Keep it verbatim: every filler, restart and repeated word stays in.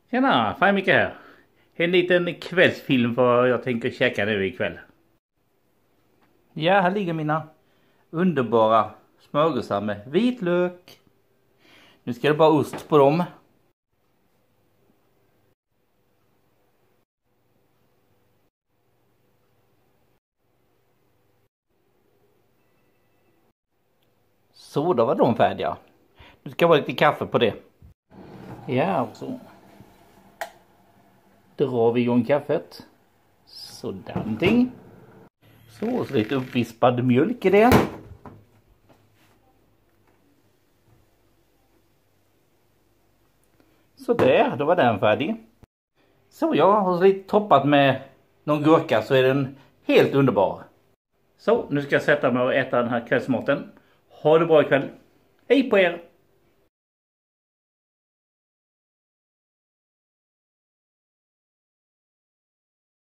Tjena, fan mycket här. En liten kvällsfilm för vad jag tänker käka nu ikväll. Ja, här ligger mina underbara smörgåsar med vitlök. Nu ska det bara ost på dem. Så, då var de färdiga. Nu ska det vara lite kaffe på det. Ja, och så drar vi igång kaffet. Sådär någonting. Så, så lite uppvispad mjölk i det. Så där, då var den färdig. Så jag har lite toppat med någon gurka så är den helt underbar. Så, nu ska jag sätta mig och äta den här kvällsmaten. Ha det bra ikväll. Hej på er!